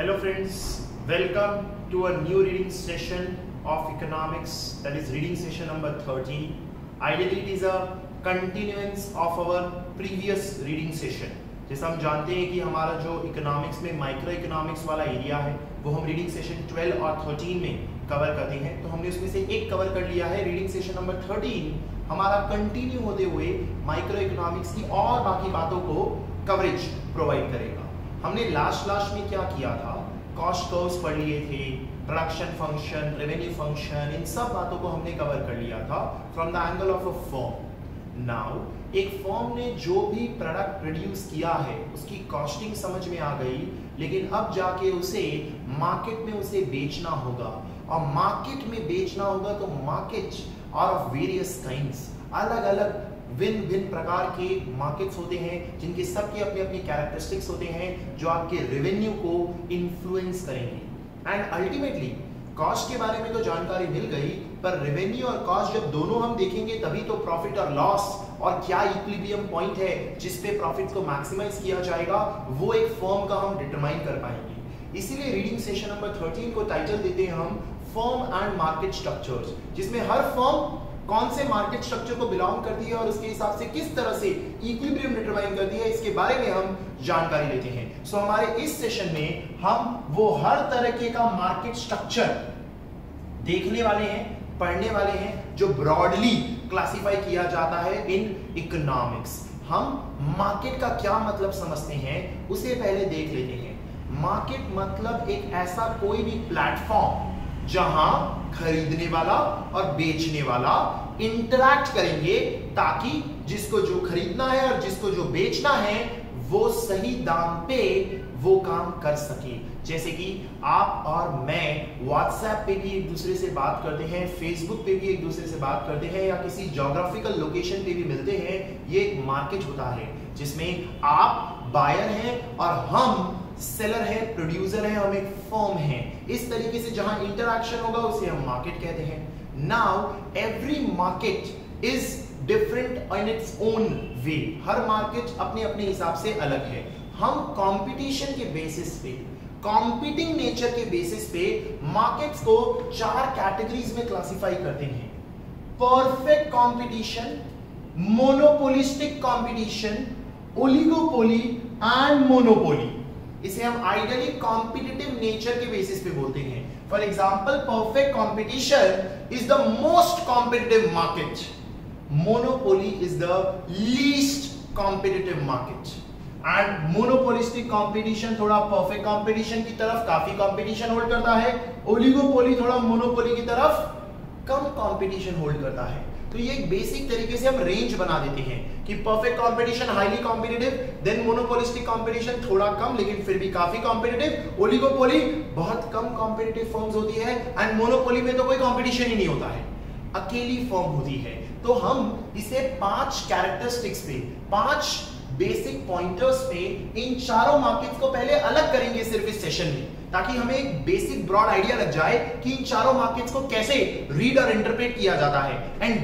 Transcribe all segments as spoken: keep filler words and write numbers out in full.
Hello friends, welcome to a new reading session of economics, that is reading session number thirteen. Ideally it is a continuance of our previous reading session. जैसा हम जानते हैं कि हमारा जो economics में micro economics वाला area है वो हम रीडिंग सेशन ट्वेल्व और थर्टीन में कवर करते हैं, तो हमने उसमें से एक कवर कर लिया है। रीडिंग सेशन नंबर थर्टीन हमारा कंटिन्यू होते हुए माइक्रो इकोनॉमिक्स की और बाकी बातों को कवरेज प्रोवाइड करेगा। हमने लास्ट लास्ट में क्या किया था, कॉस्ट कर्व्स पढ़ लिए थे, प्रोडक्शन फंक्शन, रेवेन्यू फंक्शन, इन सब बातों को हमने कवर कर लिया था from the angle of a firm. Now एक फर्म ने जो भी प्रोडक्ट प्रोड्यूस किया है उसकी कॉस्टिंग समझ में आ गई, लेकिन अब जाके उसे मार्केट में उसे बेचना होगा, और मार्केट में बेचना होगा तो market are of various kinds, अलग अलग भिन्न भिन्न प्रकार के मार्केट्स होते हैं जिनके सबके अपने अपने कैरेक्टरिस्टिक्स होते हैं जो आपके रेवेन्यू को इन्फ्लुएंस करेंगे। एंड अल्टीमेटली कॉस्ट के बारे में तो जानकारी मिल गई, पर रेवेन्यू और कॉस्ट जब दोनों हम देखेंगे तभी तो प्रॉफिट और लॉस और क्या इक्विलिब्रियम पॉइंट है जिस पे प्रॉफिट को मैक्सिमाइज किया जाएगा वो एक फर्म का हम डिटरमाइन कर पाएंगे। इसीलिए रीडिंग सेशन नंबर थर्टीन को टाइटल देते हैं हम फर्म एंड मार्केट स्ट्रक्चर्स, जिसमें हर फर्म कौन से मार्केट स्ट्रक्चर को बिलोंग करती है और उसके हिसाब से किस तरह से इक्विलिब्रियम डिटरमाइन करती है, इसके बारे में हम जानकारी लेते हैं। सो so, हमारे इस सेशन में हम वो हर तरह का मार्केट स्ट्रक्चर देखने वाले हैं, पढ़ने वाले हैं जो ब्रॉडली क्लासिफाई किया जाता है इन इकोनॉमिक्स। हम मार्केट का क्या मतलब समझते हैं उसे पहले देख लेते हैं। मार्केट मतलब एक ऐसा कोई भी प्लेटफॉर्म जहां खरीदने वाला और बेचने वाला इंटरैक्ट करेंगे ताकि जिसको जो खरीदना है और जिसको जो बेचना है वो सही दाम पे वो काम कर सके। जैसे कि आप और मैं व्हाट्सएप पे भी एक दूसरे से बात करते हैं, फेसबुक पे भी एक दूसरे से बात करते हैं, या किसी ज्योग्राफिकल लोकेशन पे भी मिलते हैं। ये एक मार्केट होता है जिसमें आप बायर हैं और हम सेलर है, प्रोड्यूसर है, हम एक फर्म है। इस तरीके से जहां इंटरैक्शन होगा उसे हम मार्केट कहते हैं। Now every market is different in its own way, हर मार्केट अपने अपने हिसाब से अलग है। हम कंपटीशन के बेसिस पे, कॉम्पिटिंग नेचर के बेसिस पे मार्केट्स को चार कैटेगरीज में क्लासिफाई करते हैं। Perfect competition, monopolistic competition, oligopoly and monopoly. इसे हम आइडियली कॉम्पिटिटिव नेचर के बेसिस पे बोलते हैं। For example, perfect competition is the most competitive market, monopoly is the least competitive market, and monopolistic competition थोड़ा परफेक्ट कंपटीशन की तरफ काफी कंपटीशन होल्ड करता है, ओलिगोपोली थोड़ा मोनोपोली की तरफ कम कंपटीशन होल्ड करता है। तो ये एक बेसिक तरीके से हम रेंज बना देते हैं कि perfect competition highly competitive, then monopolistic competition थोड़ा कम लेकिन फिर भी काफी कॉम्पिटिटिव, ओलिगोपोली बहुत कम कॉम्पिटिटिव फर्म्स होती है, एंड मोनोपोली में तो कोई कंपटीशन ही नहीं होता है, अकेली फर्म होती है। तो हम इसे पांच कैरेक्टरिस्टिक्स पे, पांच बेसिक पॉइंटर्स पे इन चारों मार्केट्स को पहले अलग करेंगे सिर्फ इस सेशन में, ताकि हमें एक बेसिक ब्रॉड आइडिया लग जाए कि इन चारों मार्केट्स को कैसे रीड और इंटरप्रेट किया जाता है। एंड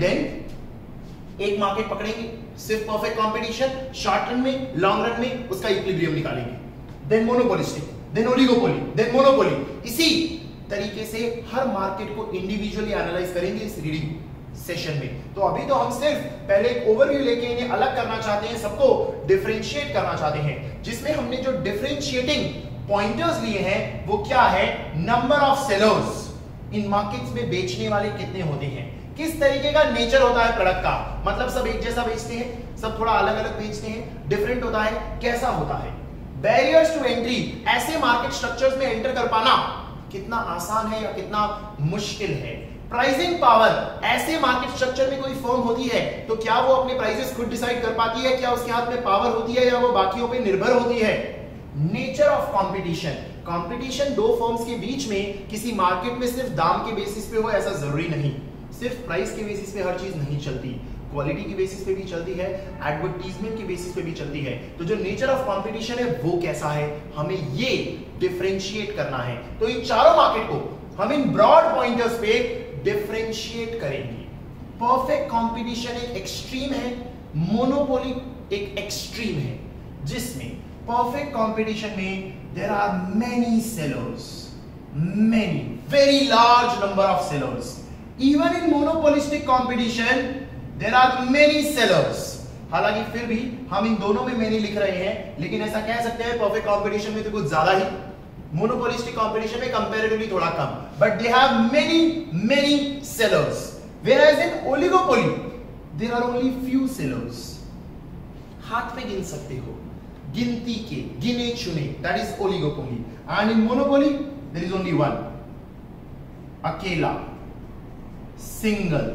देन एक मार्केट पकड़ेंगे सिर्फ परफेक्ट कंपटीशन, शॉर्ट रन में, लॉन्ग रन में उसका इक्विलिब्रियम निकालेंगे, then monopolistic, then oligopoly, then monopoly. इसी तरीके से हर मार्केट को इंडिविजुअली एनालाइज करेंगे इस रीडिंग सेशन में। तो अभी तो हम सिर्फ पहले एक ओवरव्यू लेके इन्हें अलग करना चाहते हैं, सबको डिफरेंशिएट करना चाहते हैं, जिसमें हमने जो डिफरेंशिएटिंग पॉइंटर्स लिए हैं वो क्या है, नंबर ऑफ सेलर्स, इन मार्केट्स में बेचने वाले कितने होते हैं, किस तरीके का नेचर होता है प्रोडक्ट का, मतलब सब एक जैसा बेचते हैं, सब थोड़ा अलग अलग बेचते हैं, डिफरेंट होता है, कैसा होता है। बैरियर्स टू एंट्री, ऐसे मार्केट स्ट्रक्चर्स में एंटर कर पाना कितना आसान है या कितना मुश्किल है। प्राइसिंग पावर, ऐसे मार्केट स्ट्रक्चर में कोई फर्म होती है तो क्या वो अपने प्राइसेस खुद डिसाइड कर पाती है, क्या उसके हाथ में पावर होती है या वो बाकियों पे निर्भर होती है। नेचर ऑफ कंपटीशन, कंपटीशन दो फर्म्स के बीच में किसी मार्केट में सिर्फ दाम के बेसिस पे हो ऐसा जरूरी नहीं, सिर्फ प्राइस के बेसिस पे हर चीज नहीं चलती, क्वालिटी के बेसिस पे भी चलती है, एडवर्टीजमेंट के बेसिस पे भी चलती है। तो जो नेचर ऑफ कंपटीशन है वो कैसा है, हमें ये डिफरेंशिएट करना है। तो इन चारों मार्केट को हम इन ब्रॉड पॉइंटर्स पे डिफरेंशिएट करेंगे। परफेक्ट कंपटीशन एक एक्सट्रीम है, मोनोपोली एक एक्सट्रीम है, जिसमें परफेक्ट कंपटीशन में there are many sellers, many very large number of sellers. Even in monopolistic competition there are many sellers. हालांकि फिर भी हम इन दोनों में मेनी लिख रहे हैं, लेकिन ऐसा कह सकते हैं परफेक्ट कंपटीशन में तो कुछ ज्यादा ही, मोनोपोलिस्टिक कंपटीशन में कंपैरेटिवली थोड़ा कम, but they have many many sellers. Whereas in oligopoly there are only few sellers. हाथ पे गिन सकते हो, गिनती के, गिने चुने, that is oligopoly. And in monopoly there is only one, अकेला, सिंगल,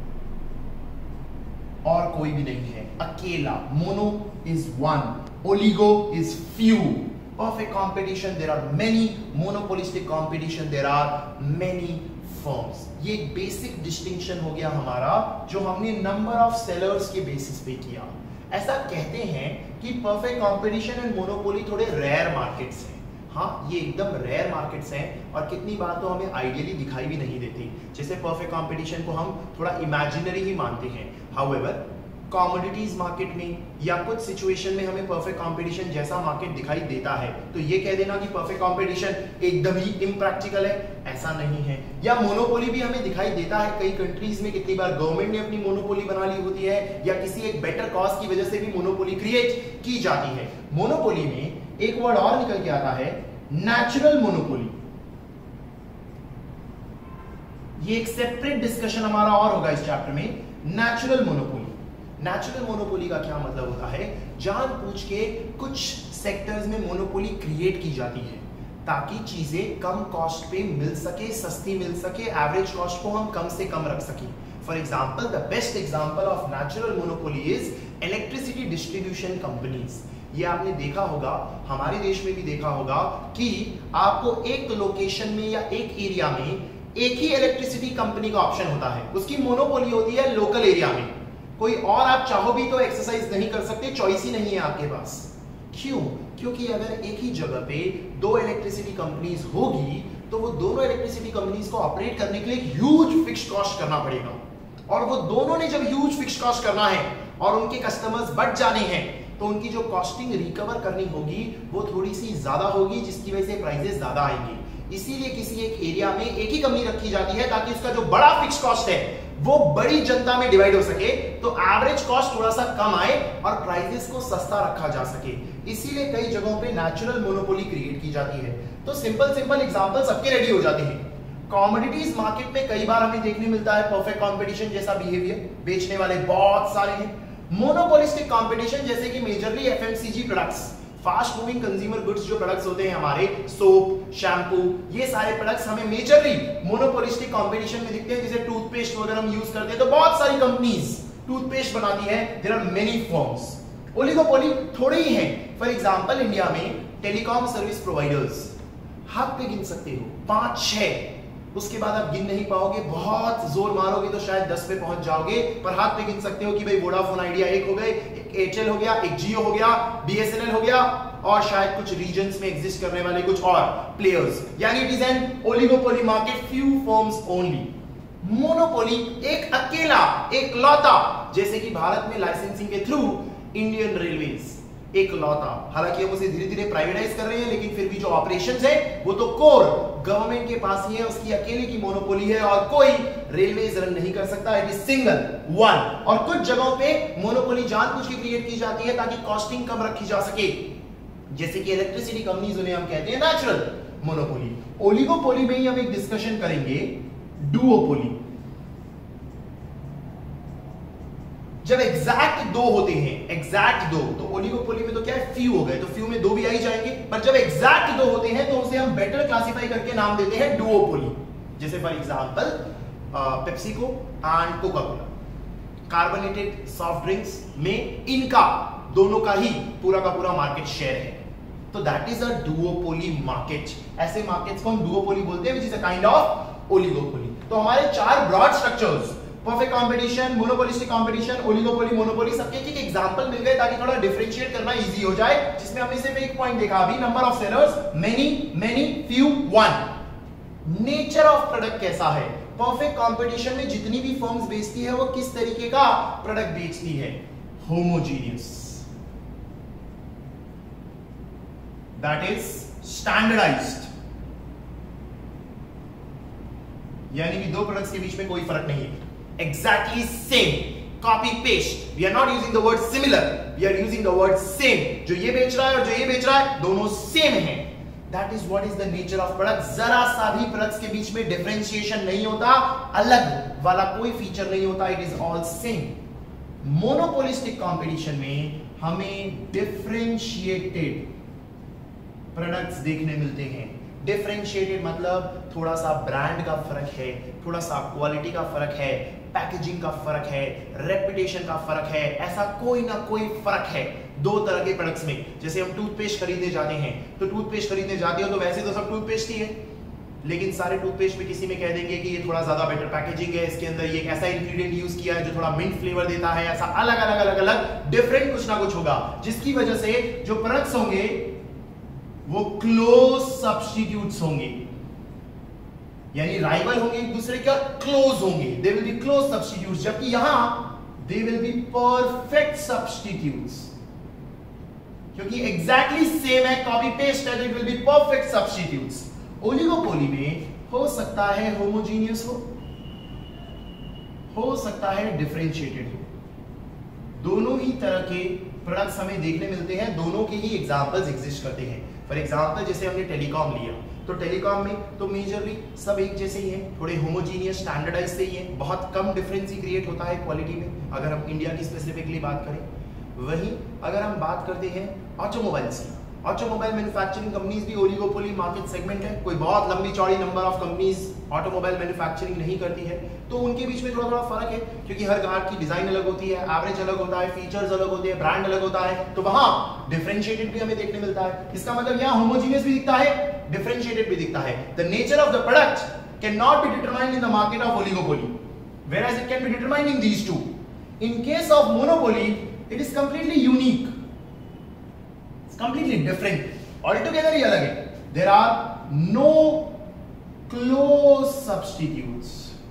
और कोई भी नहीं है, अकेला. Mono is one, oligo is few. Perfect competition there are many, monopolistic competition there are many firms. ये एक बेसिक डिस्टिंक्शन हो गया हमारा जो हमने नंबर ऑफ सेलर्स के बेसिस पे किया. ऐसा कहते हैं कि परफेक्ट कंपटीशन एंड मोनोपोली थोड़े रेयर मार्केट्स हैं. हाँ, ये एकदम रेयर मार्केट्स हैं और कितनी बार तो हमें आइडियली दिखाई भी नहीं देती. जैसे परफेक्ट कंपटीशन को हम थोड़ा इमेजिनरी ही मानते हैं. हाउएवर कमोडिटीज मार्केट में या कुछ सिचुएशन में हमें परफेक्ट कंपटीशन जैसा मार्केट दिखाई देता है, तो ये कह देना कि परफेक्ट कंपटीशन एकदम ही इम्प्रैक्टिकल है, ऐसा नहीं है. या मोनोपोली भी हमें दिखाई देता है कई कंट्रीज में, कितनी बार गवर्नमेंट ने अपनी मोनोपोली बना ली होती है या किसी एक बेटर कॉज की वजह से भी मोनोपोली क्रिएट की जाती है. मोनोपोली में एक वर्ड और निकल के आता है, नेचुरल मोनोपोली. ये एक सेपरेट डिस्कशन हमारा और होगा इस चैप्टर में. Natural monopoly. नेचुरल मोनोपोली का क्या मतलब होता है? जानबूझ के कुछ सेक्टर्स में मोनोपोली क्रिएट की जाती है ताकि चीजें कम कॉस्ट पे मिल सके, सस्ती मिल सके, एवरेज कॉस्ट को हम कम से कम रख सके. For example, the best example of natural monopoly is electricity distribution companies. ये आपने देखा होगा, हमारे देश में भी देखा होगा कि आपको एक लोकेशन में या एक एरिया में एक ही इलेक्ट्रिसिटी कंपनी का ऑप्शन होता है, उसकी मोनोपोली होती है लोकल एरिया में. कोई और आप चाहो भी तो एक्सरसाइज नहीं कर सकते, चॉइस ही नहीं है आपके पास. क्यों? क्योंकि अगर एक ही जगह पे दो इलेक्ट्रिसिटी कंपनीज होगी तो वो दोनों इलेक्ट्रिसिटी कंपनीज को ऑपरेट करने के लिए एक ह्यूज फिक्स्ड कॉस्ट करना पड़ेगा. और वो दोनों ने जब ह्यूज फिक्स्ड कॉस्ट करना है और उनके कस्टमर्स बढ़ जाने हैं, तो उनकी जो कॉस्टिंग रिकवर करनी होगी वो थोड़ी सी ज्यादा होगी, जिसकी वजह से प्राइसेस ज्यादा आएंगी. इसीलिए किसी एक एरिया में एक ही कंपनी रखी जाती है ताकि उसका जो बड़ा फिक्स्ड कॉस्ट है वो बड़ी जनता में डिवाइड हो सके, तो एवरेज कॉस्ट थोड़ा सा कम आए और प्राइसेस को सस्ता रखा जा सके. इसीलिए कई जगहों पे नेचुरल मोनोपोली क्रिएट की जाती है. तो सिंपल सिंपल एग्जांपल सबके रेडी हो जाते हैं. कमोडिटीज मार्केट में कई बार हमें देखने मिलता है परफेक्ट कंपटीशन जैसा बिहेवियर, बेचने वाले बहुत सारे हैं. मोनोपोलिस्टिक कंपटीशन जैसे कि majorly FMCG products, fast moving consumer goods जो प्रोडक्ट्स होते हैं हमारे, सोप, शैम्पू, ये सारे प्रोडक्ट्स हमें मेजरली मोनोपोलिस्टिक कंपटीशन में दिखते हैं. जैसे टूथपेस्ट वगैरह हम यूज करते हैं तो बहुत सारी कंपनीज टूथपेस्ट बनाती है. There are many firms. Oligopoly थोड़े ही हैं. फॉर एग्जांपल, इंडिया में टेलीकॉम सर्विस प्रोवाइडर्स हाथ पे गिन सकते हो, पांच छह. उसके बाद आप गिन नहीं पाओगे, बहुत जोर मारोगे तो शायद दस पे पहुंच जाओगे, पर हाथ पे गिन सकते हो कि भाई वोडाफोन आइडिया एक हो गए, एक एयरटेल हो गया, एक जियो हो गया, बीएसएनएल हो गया, और शायद कुछ रीजन्स में एग्जिस्ट करने वाले कुछ और प्लेयर्स. यानी it is an oligopoly market, few firms only. Monopoly एक अकेला, एक लौता, जैसे कि भारत में लाइसेंसिंग के थ्रू इंडियन रेलवेज, एक लौता. हालांकि हम उसे धीरे धीरे प्राइवेटाइज कर रहे हैं, लेकिन फिर भी जो ऑपरेशंस है वो तो कोर गवर्नमेंट के पास ही है, उसकी अकेले की मोनोपोली है और कोई रेलवेज रन नहीं कर सकता. It is single one. और कुछ जगहों पे मोनोपोली जानबूझ के क्रिएट की जाती है ताकि कॉस्टिंग कम रखी जा सके, जैसे कि इलेक्ट्रिसिटी कंपनीज, उन्हें हम कहते हैं नेचुरल मोनोपोली. ओलिगोपोली में ही हम एक डिस्कशन करेंगे डुओपोली. जब एग्जैक्ट दो होते हैं, एग्जैक्ट दो, तो ओलिगोपोली में तो क्या है, फ्यू हो गए, तो फ्यू में दो भी आ ही जाएंगे. पर जब एग्जैक्ट दो होते हैं तो उसे हम बेटर क्लासिफाई करके नाम देते हैं डुओपोली. जैसे for example PepsiCo and Coca Cola, carbonated soft drinks में इनका दोनों का ही पूरा का पूरा मार्केट शेयर है, तो that is a duopoly market. ऐसे मार्केट्स को हम डुओपोली बोलते हैं, which is a kind of oligopoly. तो हमारे चार broad structures, perfect competition, monopolistic competition, oligopoly, monopoly, सबके एक एग्जांपल मिल गए ताकि थोड़ा डिफरेंशिएट करना इजी हो जाए. जिसमें हमने सिर्फ एक पॉइंट देखा अभी, number of sellers, many, many, few, one. Nature of product कैसा है? परफेक्ट कंपटीशन में जितनी भी फर्म्स बेचती है वो किस तरीके का प्रोडक्ट बेचती है? होमोजीनियस. दैट इज स्टैंडर्डाइज्ड, यानी कि दो प्रोडक्ट्स के बीच में कोई फर्क नहीं है, exactly same, copy paste. We are not using the word similar, we are using the word same. जो ये बेच रहा है और जो ये बेच रहा है दोनों सेम है। That is what is the nature of product. जरा सा भी प्रोडक्ट्स के बीच में डिफरेंशिएशन नहीं होता, अलग वाला कोई फीचर नहीं होता, it is all same. Monopolistic competition में हमें डिफरेंशिएटेड प्रोडक्ट्स देखने मिलते हैं। डिफरेंशिएटेड मतलब थोड़ा सा ब्रांड का फर्क है, थोड़ा सा क्वालिटी का फर्क है, पैकेजिंग का फर्क है, रेपुटेशन का फर्क है, ऐसा कोई ना कोई फर्क है दो तरह के प्रोडक्ट्स में। जैसे हम टूथपेस्ट खरीदने जाते हैं तो टूथपेस्ट खरीदने जाते हो तो वैसे तो सब टूथपेस्ट ही है, लेकिन सारे टूथपेस्ट में किसी में कह देंगे कि ये थोड़ा ज्यादा बेटर पैकेजिंग है, इसके अंदर ये ऐसा इंग्रेडिएंट यूज किया है जो थोड़ा मिंट फ्लेवर देता है, ऐसा अलग अलग अलग अलग डिफरेंट कुछ ना कुछ होगा, जिसकी वजह से जो प्रोडक्ट्स होंगे वो क्लोज सब्स्टिट्यूट्स होंगे, यानी राइवल होंगे एक दूसरे के, क्लोज होंगे, they will be close substitutes. जबकि यहां they will be perfect substitutes, क्योंकि एग्जैक्टली सेम है, कॉपी पेस्ट है, तो it will be perfect substitutes. Oligopoly में हो सकता है होमोजीनियस हो, हो सकता है डिफरेंशिएटेड हो, दोनों ही तरह के प्रोडक्ट्स हमें देखने मिलते हैं, दोनों के ही एग्जांपल्स एग्जिस्ट करते हैं। फॉर एग्जांपल जैसे हमने टेलीकॉम लिया तो टेलीकॉम में तो मेजरली सब एक जैसे ही हैं, थोड़े होमोजीनियस स्टैंडर्डाइज से ही हैं, बहुत कम डिफरेंस ही क्रिएट होता है क्वालिटी में, अगर हम इंडिया की स्पेसिफिकली बात करें। वहीं अगर हम बात करते हैं ऑटोमोबाइल्स की, ऑटोमोबाइल मैन्युफैक्चरिंग कंपनीज भी ओलिगोपोली मार्केट सेगमेंट है, कोई बहुत लंबी चौड़ी number of companies automobile manufacturing नहीं करती है, तो उनके बीच में थोड़ा थोड़ा फर्क है, क्योंकि हर कार की डिजाइन अलग होती है, एवरेज अलग होता है, फीचर्स अलग होते हैं, ब्रांड अलग होता है, तो वहां डिफरेंशिएटेड भी हमें देखने मिलता है। इसका मतलब यहां होमोजीनियस भी दिखता है, डिफरेंशिएटेड भी दिखता है। The nature of the product can not be determined in the market of oligopoly, whereas it can be determined in these two. In case of monopoly, it is completely unique, it's completely different, altogether ही अलग है। There are no close substitutes,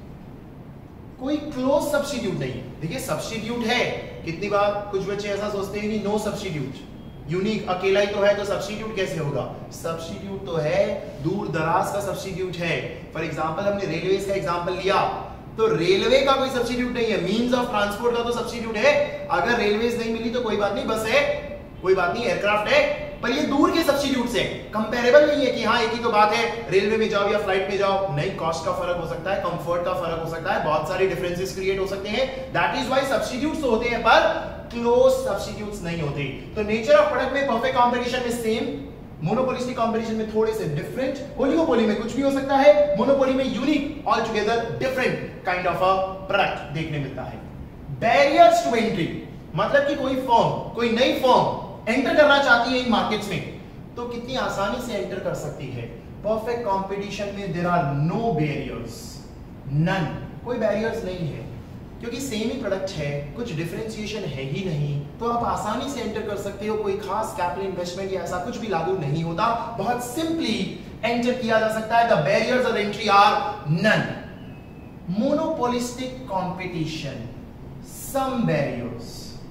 कोई close substitute नहीं है। देखिए substitute है, कितनी बार कुछ बच्चे ऐसा सोचते हैं कि no substitute, यूनिक अकेला ही तो है तो सब्स्टिट्यूट कैसे होगा? सब्स्टिट्यूट तो है, दूर दराज का सब्स्टिट्यूट है। फॉर एग्जांपल हमने रेलवेज का एग्जांपल लिया, तो रेलवे का कोई सब्स्टिट्यूट नहीं है, मींस ऑफ ट्रांसपोर्ट का तो सब्स्टिट्यूट है। अगर रेलवेज नहीं मिली तो कोई बात नहीं, बस है, कोई बात नहीं, एयरक्राफ्ट है, पर ये दूर के सब्स्टिट्यूट्स हैं, कंपैरेबल नहीं है कि हाँ एक ही तो बात है, रेलवे में जाओ या फ्लाइट में जाओ, नहीं, कॉस्ट का फर्क हो सकता है, कंफर्ट का फर्क हो सकता है, बहुत सारे डिफरेंसेस क्रिएट हो सकते हैं। दैट इज व्हाई सब्स्टिट्यूट्स तो होते हैं पर क्लोज सब्स्टिट्यूट्स नहीं होते। तो नेचर ऑफ प्रोडक्ट में परफेक्ट कंपटीशन में सेम, मोनोपोलिस्टिक कंपटीशन में थोड़े से डिफरेंट, ओलिगोपोली में कुछ भी हो सकता है, मोनोपोली में unique, all together different kind of a product देखने मिलता है। बैरियर्स टू एंट्री मतलब कि कोई फर्म, कोई नई फर्म एंटर करना चाहती है इन मार्केट्स में, तो कितनी आसानी से एंटर कर सकती है। परफेक्ट कंपटीशन में there are no barriers, none, कोई बैरियर्स नहीं है, क्योंकि सेम ही प्रोडक्ट है, कुछ डिफरेंशिएशन है ही नहीं, तो आप आसानी से एंटर कर सकते हो, कोई खास कैपिटल इन्वेस्टमेंट या ऐसा कुछ भी लागू नहीं होता, बहुत सिंपली एंटर किया जा सकता है। The barriers of entry are none. Monopolistic competition, some barriers,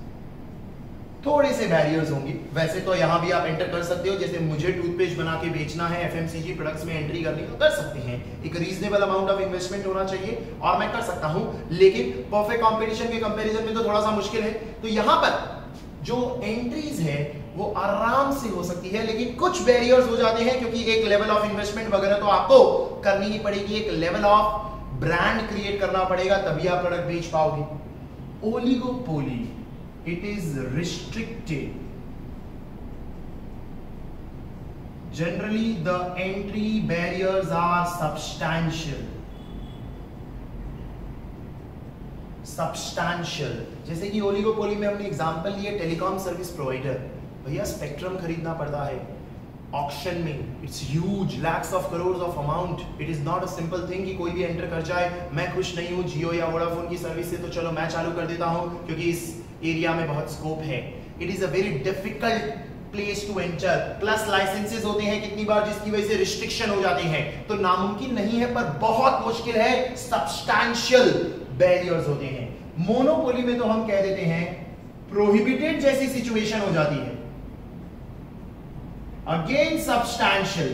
थोड़े से बैरियर्स होंगे। वैसे तो यहां भी आप एंटर कर सकते हो, जैसे मुझे टूथपेस्ट बना के बेचना है, एफएमसीजी प्रोडक्ट्स में एंट्री करनी है तो कर सकते हैं, एक रीजनेबल अमाउंट ऑफ इन्वेस्टमेंट होना चाहिए और मैं कर सकता हूं, लेकिन परफेक्ट कंपटीशन के कंपैरिजन में तो थोड़ा सा मुश्किल है। तो यहां पर जो एंट्रीज है वो आराम से हो सकती है, लेकिन कुछ बैरियर्स हो जाते हैं, क्योंकि एक लेवल ऑफ इन्वेस्टमेंट वगैरह तो आपको करनी ही पड़ेगी, एक लेवल ऑफ ब्रांड क्रिएट करना पड़ेगा, तभी आप प्रोडक्ट बेच पाओगे। Oligopoly, it is restricted. Generally the entry barriers are substantial, substantial। जैसे कि ओलिगोपोली में हमने एग्जांपल लिए टेलीकॉम सर्विस प्रोवाइडर, भैया स्पेक्ट्रम खरीदना पड़ता है ऑक्शन में, it's huge, lakhs of crore of amount, it is not a simple thing कि कोई भी एंटर कर जाए। मैं खुश नहीं हूं जियो या वोडाफोन की सर्विस से, तो चलो मैं चालू कर देता हूं क्योंकि इस एरिया में बहुत स्कोप है। It is a very difficult place to enter, plus licences होते हैं कितनी बार, जिसकी वजह से रिस्ट्रिक्शन हो जाते हैं, तो नामुमकिन नहीं है पर बहुत मुश्किल है, सब्सटैंशियल बैरियर्स होते हैं। मोनोपोली में तो हम कह देते हैं प्रोहिबिटेड जैसी सिचुएशन हो जाती है, अगेन सब्सटैंशियल,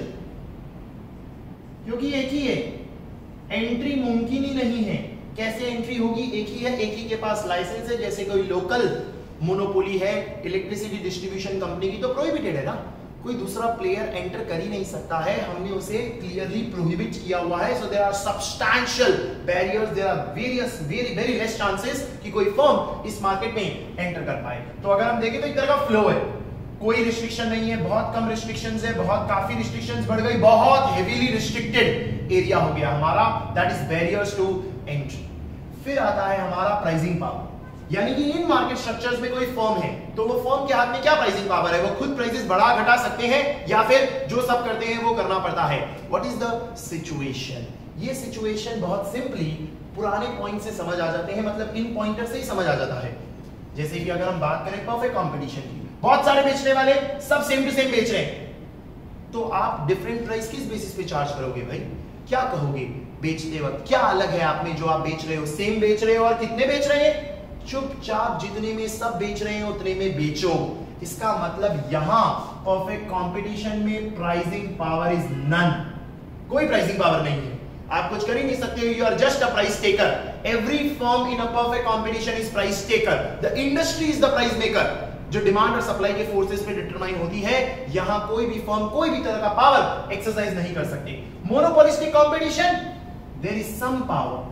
क्योंकि एक ही है, एंट्री मुमकिन ही नहीं है। कैसे एंट्री होगी? एक ही है, एक ही के पास लाइसेंस है। जैसे कोई लोकल मोनोपोली है इलेक्ट्रिसिटी डिस्ट्रीब्यूशन कंपनी की, तो प्रोहिबिटेड है ना, कोई दूसरा प्लेयर एंटर कर ही नहीं सकता है, हमने उसे क्लियरली प्रोहिबिट किया हुआ है। So there are substantial barriers, there are various very very less chances कि कोई फर्म इस मार्केट में एंटर कर पाए। तो अगर हम देखें तो एक तरह का फ्लो है, कोई रिस्ट्रिक्शन नहीं है, बहुत कम रिस्ट्रिक्शंस है, बहुत काफी रिस्ट्रिक्शंस बढ़ गई, बहुत हेवीली रिस्ट्रिक्टेड एरिया हो गया हमारा, that is barriers to entry. फिर आता है हमारा प्राइसिंग पावर, यानी कि इन मार्केट स्ट्रक्चर्स में कोई फर्म है तो वो फर्म के हाथ में क्या प्राइसिंग पावर है? वो खुद प्राइसेस बढ़ा घटा सकते हैं या फिर जो सब करते हैं वो करना पड़ता है। What is the situation? ये सिचुएशन बहुत सिंपली पुराने पॉइंट से समझ आ जाते हैं, मतलब इन पॉइंटर से ही समझ आ जाता है। जैसे कि अगर हम बात करें परफेक्ट कंपटीशन की, बहुत सारे बेचने वाले सब सेम टू सेम बेच रहे हैं, तो आप डिफरेंट प्राइस किस बेसिस पे चार्ज करोगे भाई? क्या कहोगे बेचते वक्त? क्या अलग है आप में जो आप बेच रहे हो? सेम बेच रहे हो और कितने बेच रहे हैं? चुपचाप जितने में सब बेच रहे हैं उतने में बेचो। इसका मतलब यहां परफेक्ट कंपटीशन में प्राइसिंग पावर इज नन, कोई प्राइसिंग पावर नहीं है, आप कुछ कर ही नहीं सकते, you are just a price taker. Every firm in a perfect competition is price taker, the industry is the price maker. जो डिमांड और सप्लाई के फोर्सेस पे डिटरमाइन होती है, यहां कोई भी फर्म कोई भी तरह का पावर एक्सरसाइज नहीं कर सकती। Monopolistic competition, there is some power,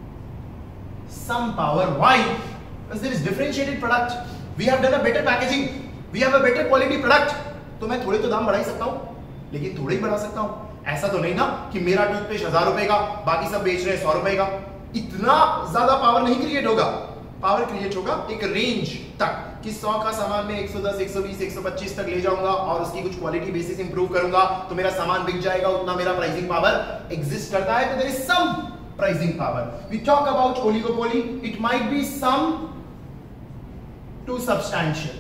some power. Why? Because there is differentiated product. We have done a better packaging. We have a better quality product. तो मैं थोड़े तो दाम बढ़ा ही सकता हूं, लेकिन थोड़े ही बढ़ा सकता हूं। ऐसा तो नहीं ना कि मेरा टूथपेस्ट हजार रुपए का, बाकी सब बेच रहे हैं सौ रुपए का। इतना ज्यादा पावर नहीं क्रिएट होगा। पावर क्रिएट होगा एक रेंज तक कि सौ का सामान में एक सौ दस, एक सौ बीस, एक सौ पच्चीस तक ले जाऊंगा और उसकी कुछ क्वालिटी बेसिस इंप्रूव करूंगा तो मेरा सामान बिक जाएगा, उतना मेरा प्राइसिंग पावर एग्जिस्ट करता है। तो there is some pricing power. We talk about oligopoly, it might be some to substantial,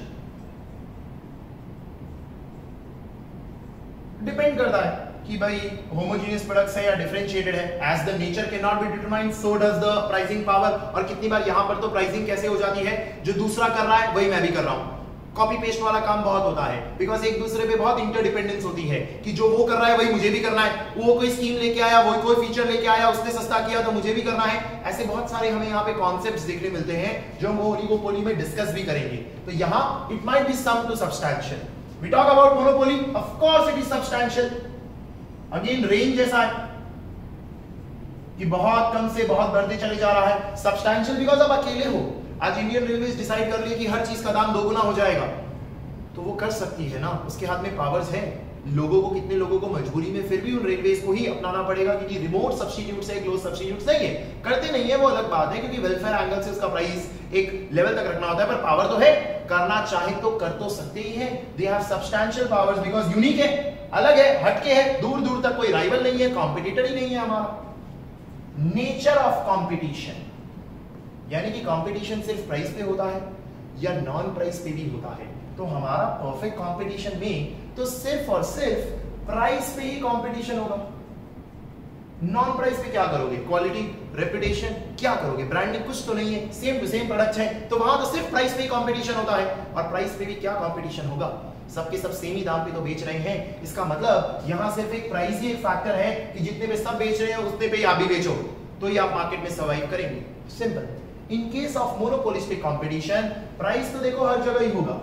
depend करता है कि भाई homogeneous products है या differentiated है। As the nature cannot be determined, so does the pricing power। और कितनी बार यहां पर तो pricing कैसे हो जाती है, जो दूसरा कर रहा है वही मैं भी कर रहा हूं। कॉपी पेस्ट वाला काम बहुत होता है, बिकॉज एक दूसरे पे बहुत इंटरडिपेंडेंस होती है कि जो वो कर रहा है वही मुझे भी करना है, वो कोई स्कीम लेके आया, वो कोई फीचर लेके आया, उसने सस्ता किया तो मुझे भी करना है। ऐसे बहुत सारे हमें यहाँ पे कॉन्सेप्ट्स देखने मिलते हैं जो हम ओलिगोपोली में डिस्कस भी करेंगे। तो यहाँ it might be some to substantial. We talk about monopoly, of course it is substantial. Again range जैसा है कि बहुत कम से बहुत बढ़ते चले जा रहा है। सब्सटैंशियल बिकॉज आप अकेले हो। आज इंडियन रेलवेज डिसाइड कर लिए कि हर चीज का दाम दोगुना हो जाएगा, तो वो कर सकती है ना, उसके हाथ में पावर्स है। लोगों को, कितने लोगों को मजबूरी में फिर भी उन रेलवेज को ही अपनाना पड़ेगा क्योंकि रिमोट सब्स्टिट्यूट से क्लोज सब्स्टिट्यूट नहीं है। करते नहीं है वो अलग बात है, क्योंकि वेलफेयर एंगल से उसका प्राइस एक लेवल तक रखना होता है, पर पावर तो है, करना चाहे तो कर तो सकते ही है। They have substantial powers because unique है, अलग है, हटके है, दूर दूर तक कोई राइवल नहीं है, कॉम्पिटिटर ही नहीं है हमारा। नेचर ऑफ कॉम्पिटिशन, यानी कि कंपटीशन सिर्फ प्राइस पे होता है या नॉन प्राइस पे भी होता है। तो हमारा परफेक्ट कंपटीशन में तो सिर्फ और सिर्फ प्राइस पे ही कंपटीशन होगा। नॉन प्राइस पे क्या करोगे? क्वालिटी, रेपुटेशन, क्या करोगे? ब्रांडिंग कुछ तो नहीं है, सेम टू सेम प्रोडक्ट्स हैं, तो वहां तो सिर्फ प्राइस पे ही कंपटीशन होता है। और प्राइस पे भी क्या कंपटीशन होगा? सबके सब सेम ही दाम पे तो बेच रहे हैं। इसका मतलब यहां सिर्फ एक प्राइस ही एक फैक्टर है कि जितने पे सब बेच रहे हैं उतने पे आप भी बेचो, तो ही आप मार्केट में सर्वाइव करेंगे। Simple. In case of monopolistic competition, price तो देखो हर जगह ही होगा,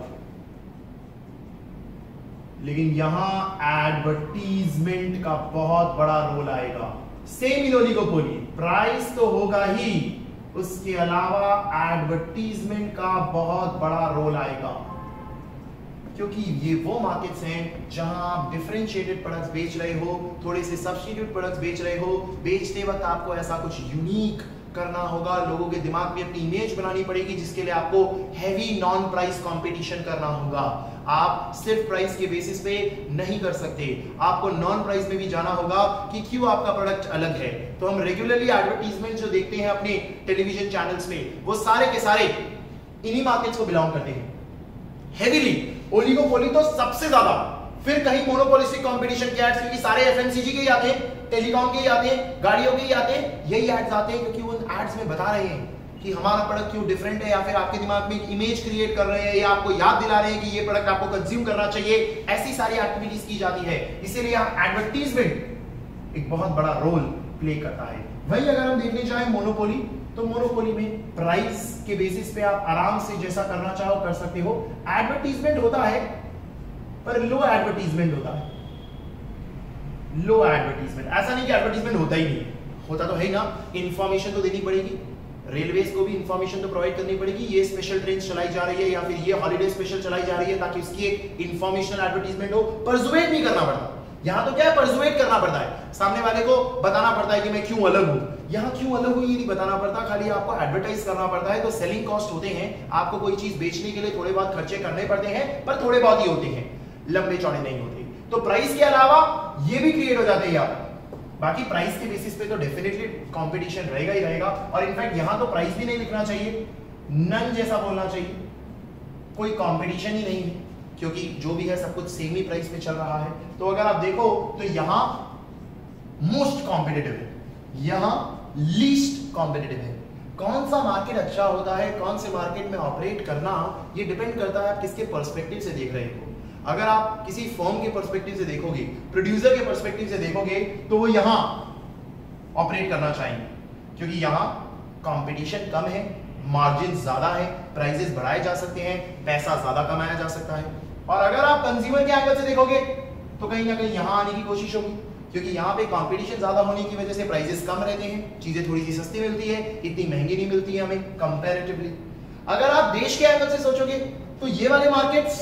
लेकिन यहां एडवर्टीजमेंट का बहुत बड़ा रोल आएगा। सेम इन ओलिगोपोली, प्राइस तो होगा ही, उसके अलावा एडवर्टीजमेंट का बहुत बड़ा रोल आएगा, क्योंकि ये वो मार्केट्स हैं जहां आप डिफरेंशिएटेड प्रोडक्ट्स बेच रहे हो, थोड़े से सब्स्टिट्यूट प्रोडक्ट्स बेच रहे हो। बेचते वक्त आपको ऐसा कुछ यूनिक करना होगा, लोगों के दिमाग में अपनी इमेज बनानी पड़ेगी, जिसके लिए आपको हैवी नॉन प्राइस कंपटीशन करना होगा। आप सिर्फ प्राइस के बेसिस पे नहीं कर सकते, आपको नॉन प्राइस में भी जाना होगा कि क्यों आपका प्रोडक्ट अलग है। तो हम रेगुलरली एडवर्टीजमेंट जो देखते हैं अपने टेलीविजन चैनल्स पे, वो सारे के सारे इन्हीं मार्केट्स को बिलोंग करते हैं हेवीली। ओलिगोपोली तो सबसे ज्यादा, फिर कहीं मोनोपोलिस्टिक कंपटीशन के एड्स, क्योंकि सारे एफएमसीजी के ही आते हैं, टेलीकॉम के ही आते हैं, गाड़ियों के ही आते हैं, यही एड्स आते हैं, क्योंकि उन एड्स में बता रहे हैं कि हमारा प्रोडक्ट क्यों डिफरेंट है, या फिर आपके दिमाग में इमेज क्रिएट कर रहे हैं या आपको याद दिला रहे हैं कि ये प्रोडक्ट आपको कंज्यूम करना चाहिए, ऐसी सारी एक्टिविटीज की जाती है। इसीलिए यहाँ एडवर्टीजमेंट एक बहुत बड़ा रोल प्ले करता है। वही अगर हम देखने जाए मोनोपोली, तो मोनोपोली में प्राइस के बेसिस पे आप आराम से जैसा करना चाहो कर सकते हो। एडवर्टीजमेंट होता है पर लो एडवर्टीजमेंट होता है, लो एडवर्टीजमेंट। ऐसा नहीं कि एडवर्टीजमेंट होता ही नहीं, होता तो है ना। इंफॉर्मेशन तो देनी पड़ेगी, रेलवेज को भी इंफॉर्मेशन तो प्रोवाइड करनी पड़ेगी, ये स्पेशल ट्रेन चलाई जा रही है या फिर ये हॉलीडे स्पेशल चलाई जा रही है, ताकि उसकी एक इंफॉर्मेशनल एडवर्टीजमेंट हो। परसुएट नहीं करना पड़ता, यहां तो क्या है, परसुएट करना पड़ता है, सामने वाले को बताना पड़ता है कि मैं क्यों अलग हूं। यहां क्यों अलग हूं ये नहीं बताना पड़ता, खाली आपको एडवर्टाइज करना पड़ता है। तो सेलिंग कॉस्ट होते हैं, आपको कोई चीज बेचने के लिए थोड़े बहुत खर्चे करने पड़ते हैं, पर थोड़े बहुत ही होते हैं, लंबे चौड़े नहीं होते। तो प्राइस के अलावा ये भी क्रिएट हो जाते हैं यहाँ। बाकी प्राइस के बेसिस पे तो डेफिनेटली कंपटीशन रहेगा ही रहेगा। और इनफैक्ट यहां तो प्राइस भी नहीं लिखना चाहिए, नन जैसा बोलना चाहिए, कोई कंपटीशन ही नहीं है, क्योंकि जो भी है सब कुछ सेम ही प्राइस पे चल रहा है। तो अगर आप देखो तो यहां मोस्ट कॉम्पिटिटिव है, यहां लीस्ट कॉम्पिटिटिव है। कौन सा मार्केट अच्छा होता है, कौन से मार्केट में ऑपरेट करना, ये डिपेंड करता है आप किसके पर्सपेक्टिव से देख रहे हो। अगर आप किसी फर्म के पर्सपेक्टिव से देखोगे, प्रोड्यूसर के पर्सपेक्टिव से देखोगे, तो वो यहां ऑपरेट करना चाहेंगे, क्योंकि यहां कंपटीशन कम है, मार्जिन ज्यादा है, प्राइसेस बढ़ाए जा सकते हैं, पैसा ज्यादा कमाया जा सकता है। और अगर आप कंज्यूमर के एंगल से देखोगे तो कहीं ना कहीं यहां आने की कोशिश होगी, क्योंकि यहां पे कंपटीशन ज्यादा होने की वजह से प्राइसेस कम रहते हैं, चीजें थोड़ी सी सस्ती मिलती है, इतनी महंगी नहीं मिलती है हमें कंपैरेटिवली। अगर आप देश के एंगल से सोचोगे तो ये वाले मार्केट्स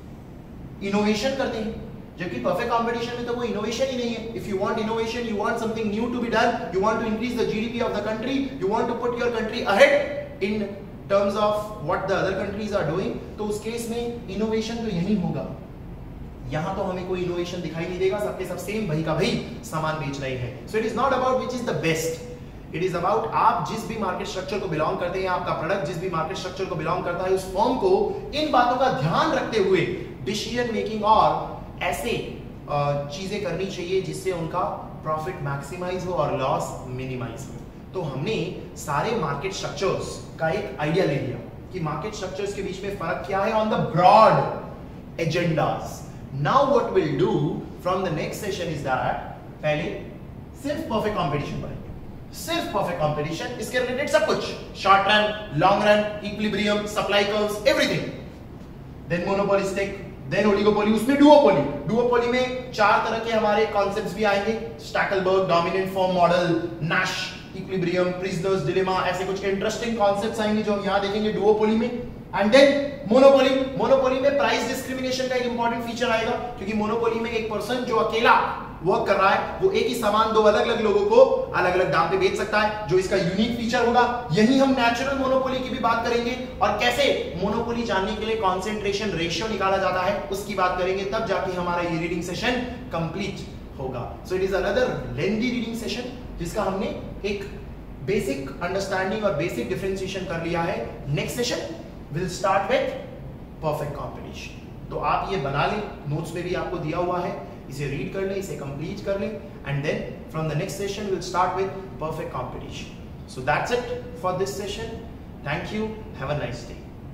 इनोवेशन करते हैं, जबकि परफेक्ट कंपटीशन में तो वो इनोवेशन ही नहीं है। If you want innovation, you want something new to be done, you want to increase the GDP of the country, you want to put your country ahead in terms of what the other countries are doing, तो उस case में innovation तो यही होगा। यहां तो हमें कोई इनोवेशन दिखाई नहीं देगा, सबके सब सेम भाई का भाई सामान बेच रहे हैं। So it is not about which is the best, it is about आप जिस भी मार्केट स्ट्रक्चर को बिलोंग करते हैं, आपका प्रोडक्ट जिस भी मार्केट स्ट्रक्चर को बिलोंग करता है, उस फर्म को इन बातों का ध्यान रखते हुए डिसीजन मेकिंग और ऐसे चीजें करनी चाहिए जिससे उनका प्रॉफिट मैक्सिमाइज हो और लॉस मिनिमाइज हो। तो हमने सारे मार्केट स्ट्रक्चर्स का एक आइडिया ले लिया कि मार्केट स्ट्रक्चर्स के बीच में फर्क क्या है on the broad agendas. Now what will do from the next session is that पहले सिर्फ परफेक्ट कंपटीशन पढ़ेंगे, सिर्फ परफेक्ट कंपटीशन, इसके रिलेटेड सब कुछ, short run, long run, equilibrium, supply curves, everything. Then monopolistic, then oligopoly, उसमें duopoly. Duopoly में चार तरह के हमारे कॉन्सेप्ट्स भी आएंगे, Stackelberg, dominant firm model, Nash, equilibrium, prisoner's dilemma, ऐसे कुछ इंटरेस्टिंग कॉन्सेप्ट्स आएंगे जो हम यहां देखेंगे डुओपोली में। एंड देन मोनोपोली, मोनोपोली में प्राइस डिस्क्रिमिनेशन का एक इंपॉर्टेंट फीचर आएगा, क्योंकि मोनोपोली में एक पर्सन जो अकेला वर्क कर रहा है वो एक ही सामान दो अलग अलग लोगों को अलग अलग दाम पे बेच सकता है, जो इसका यूनिक फीचर होगा। यही हम नेचुरल मोनोपोली की भी बात करेंगे, और कैसे मोनोपोली जानने के लिए कॉन्सेंट्रेशन रेशियो निकाला जाता है उसकी बात करेंगे, तब जाके हमारा ये रीडिंग सेशन कंप्लीट होगा। So it is another lengthy reading session जिसका हमने एक बेसिक अंडरस्टैंडिंग और बेसिक डिफरेंशिएशन कर लिया है। Next session will start with perfect competition. तो आप ये बना लें, नोट्स में भी आपको दिया हुआ है, इसे रीड कर लें, इसे कंप्लीट कर लें, and then from the next session will start with perfect competition. So that's it for this session. Thank you, have a nice day.